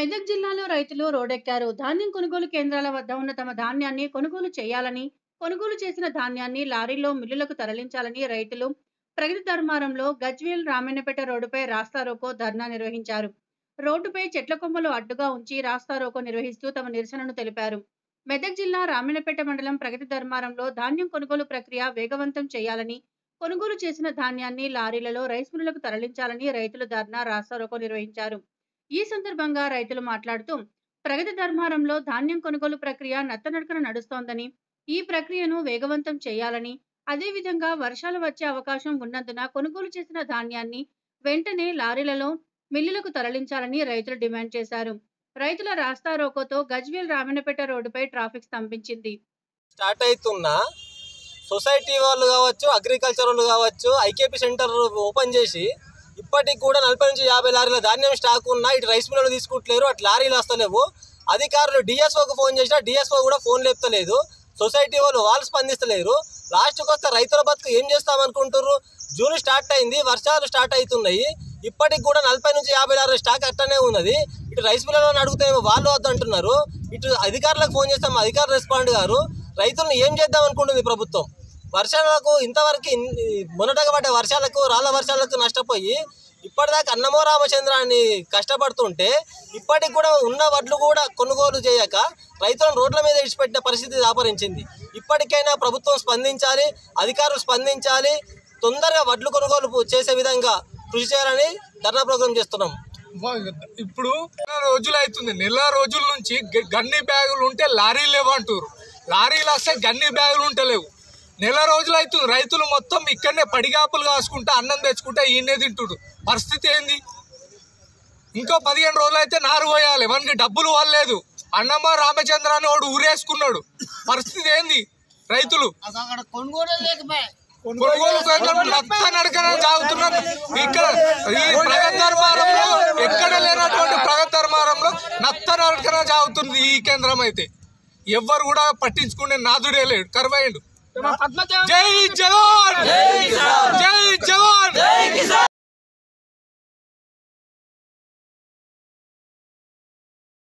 మెదక్ జిల్లాలో రైతులు రోడ్డెక్కారు. ధాన్యం కొనుగోలు కేంద్రాల వద్ద ఉన్న తమ ధాన్యాన్ని కొనుగోలు చేయాలని, కొనుగోలు చేసిన ధాన్యాన్ని లారీల్లో మిల్లులకు తరలించాలని రైతులు ప్రగతి ధర్మారంలో గజ్వేల్ రామన్నపేట రోడ్డుపై రాస్తారోకో ధర్నా నిర్వహించారు. రోడ్డుపై చెట్ల కొమ్మలు అడ్డుగా ఉంచి రాస్తారోకో నిర్వహిస్తూ తమ నిరసనను తెలిపారు. మెదక్ జిల్లా రామన్నపేట మండలం ప్రగతి ధర్మారంలో ధాన్యం కొనుగోలు ప్రక్రియ వేగవంతం చేయాలని, కొనుగోలు చేసిన ధాన్యాన్ని లారీలలో రైస్ మిల్లులకు తరలించాలని రైతులు ధర్నా రాస్తారోకో నిర్వహించారు. ఈ సందర్భంగా రైతులు మాట్లాడుతూ ప్రగతి ధర్మారంలో ధాన్యం కొనుగోలు ప్రక్రియ నత్తనడకన నడుస్తోందని, ఈ ప్రక్రియను వేగవంతం చేయాలని, అదేవిధంగా వర్షాలు వచ్చే అవకాశం ఉన్నందున కొనుగోలు చేసిన ధాన్యాన్ని వెంటనే లారీలలో మిల్లులకు తరలించాలని రైతులు డిమాండ్ చేశారు. రైతుల రాస్తారోకోతో గజ్వేల్ రామన్నపేట రోడ్డుపై ట్రాఫిక్ స్తంభించింది. స్టార్ట్ అవుతున్న సొసైటీ వాళ్ళు కావచ్చు, అగ్రికల్చర్ వాళ్ళు కావచ్చు, ఐకేపీ సెంటర్ ఓపెన్ చేసి ఇప్పటికి కూడా 40 నుంచి 50 లారీల ధాన్యం స్టాక్ ఉన్నా ఇటు రైస్ మిల్లు తీసుకుంటలేరు, అటు లారీలు వస్తలేవు. అధికారులు డిఎస్ఓకి ఫోన్ చేసినా డిఎస్ఓ కూడా ఫోన్ లేపుతలేదు. సొసైటీ వాళ్ళు స్పందిస్తలేరు. లాస్ట్కి వస్తే రైతుల బతుకు ఏం చేస్తామనుకుంటున్నారు? జూన్ స్టార్ట్ అయింది, వర్షాలు స్టార్ట్ అవుతున్నాయి. ఇప్పటికి కూడా 40 నుంచి 50 లారీల స్టాక్ అట్టనే ఉన్నది. ఇటు రైస్ మిల్లులను అడిగితే వాళ్ళు వద్దంటున్నారు. ఇటు అధికారులకు ఫోన్ చేస్తాం, అధికారులు రెస్పాండ్ గారు. రైతులను ఏం చేద్దాం అనుకుంటుంది ప్రభుత్వం? వర్షాలకు ఇంతవరకు మొన్నటగా పడ్డ వర్షాలకు, రాళ్ళ వర్షాలకు నష్టపోయి ఇప్పటిదాకా అన్నమో రామచంద్ర అని కష్టపడుతుంటే ఇప్పటికి కూడా ఉన్న వడ్లు కూడా కొనుగోలు చేయక రైతులను రోడ్ల మీద ఇడిచిపెట్టిన పరిస్థితి దాపరించింది. ఇప్పటికైనా ప్రభుత్వం స్పందించాలి, అధికారులు స్పందించాలి, తొందరగా వడ్లు కొనుగోలు చేసే విధంగా కృషి చేయాలని ధర్నా ప్రోగ్రాం చేస్తున్నాం. ఇప్పుడు రోజులు అవుతుంది, నెల రోజుల నుంచి గన్ని బ్యాగులు ఉంటే లారీలు లేవంటారు. లారీలు వస్తే గన్ని బ్యాగులు ఉంటలేవు. నెల రోజులు అవుతుంది. రైతులు మొత్తం ఇక్కడనే పడిగాపులు కాసుకుంటా అన్నం తెచ్చుకుంటా ఈయనే తింటుడు. పరిస్థితి ఏంది? ఇంకో 15 రోజులు అయితే నారు పోయాలి. మనకి డబ్బులు వాళ్ళలేదు. అన్నమ్మ రామచంద్ర అని వాడు ఊరేసుకున్నాడు. పరిస్థితి ఏంది? రైతులు కొనుగోలు కేంద్రం నత్త నడకన సాగుతున్నారు. ఇక్కడ ఈ ప్రగతి ధర్మారంలో ఎక్కడ లేనటువంటి ప్రగతి ధర్మారంలో నత్త నడకన సాగుతుంది ఈ కేంద్రం. అయితే ఎవ్వరు కూడా పట్టించుకునే నాదుడే లేడు, కరువైండు. జై జవాన్.